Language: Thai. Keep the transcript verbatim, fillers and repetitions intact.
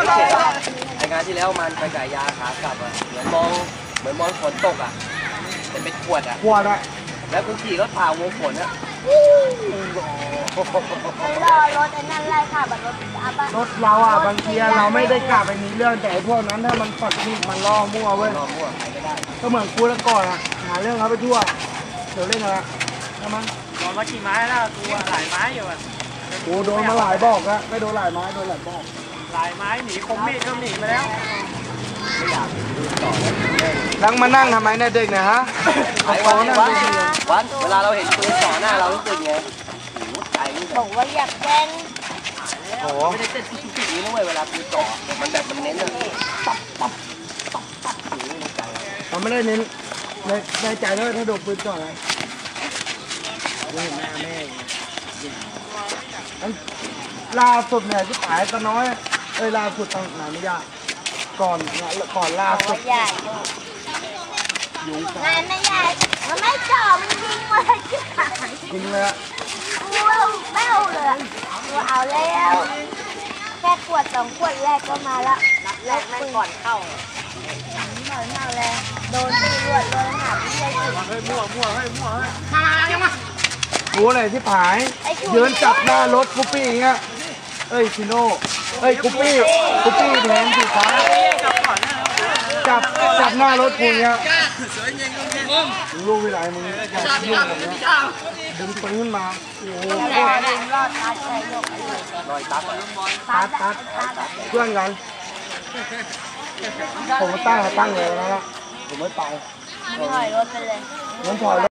ไองานที่แล้วมันไปจ่ายยาขากลับอ่ะเหมือนมองเหมือนมองฝนตกอ่ะแต่เป็นขวดอ่ะขวดอ่ะแล้วกูขี่รถผ่าวงฝนอ่ะรอรถไอ้นั่นไล่ค่ะแบบรถอาบ้ารถเราอ่ะบางทีเราไม่ได้กลับไปมีเรื่องแต่พวกนั้นถ้ามันปัดนี่มันล่อมั่วเว้ยรอมั่วใครก็ได้ก็เหมือนกูแล้วก่อนอ่ะหาเรื่องเขาไปทั่วเดี๋ยวเล่นอะไรใช่ไหมโดนมากี่ไม้แล้วตัวหลายไม้อยู่อ่ะกูโดนมาหลายบอกแล้วไม่โดนหลายไม้โดนหลายบอกหลายไม้หนีคมมีดก็หนีมาแล้วไม่อยากดูต่อแล้วนั่งมานั่งทำไมเนี่ยเด็กเนี่ยฮะไอ้วันวันวันเวลาเราเห็นปืนต่อหน้าเรารู้สึกไงใจนี่บอกว่าอยากแจ้งโอ้ไม่ได้เต้นทุกๆนี้นะเว้ยเวลาปืนต่อมันแบบมันเน้นอะตับตับตับตับอยู่ในใจเราไม่ได้เน้นในในใจด้วยถ้าโดนปืนจ่ออะไรเห็นหน้าแม่ล่าสุดเนี่ยที่ขายตะน้อยเอ้ยล่าสุดตอนไหนไม่ยากก่อนก่อนล่าสุดใหญ่ยุงงานไม่ใหญ่มันไม่จ่อมันยิงมาเลยที่ขายิงเลยอะว้าวเบ้าเลยตัวเอาแล้วแค่ขวดสองขวดแรกก็มาละนัดแรกไม่ก่อนเข้าหน่อยเมาแล้วโดนตีรวดโดนหาไม่ได้ถึงเฮ้ยมั่วมั่วเฮ้ยมั่วเฮ้ยมายังมากูเลยที่ผายยืนจับหน้ารถกุปปี้อย่างเงี้ยเอ้ยชิโน่เอ้ยกุปปี้กุปปี้แทนสีฟ้าจับจับหน้ารถกูเงี้ยมึงรู้เวลามึงอยากยุ่งแบบนี้ดึงปืนขึ้นมาโอ้โหรอดตัดใจยกลอยตับตัดตัดเพื่อนกันผมตั้งตั้งเลยแล้วนะผมไม่ไปถอยรถไปเลยงั้นถอย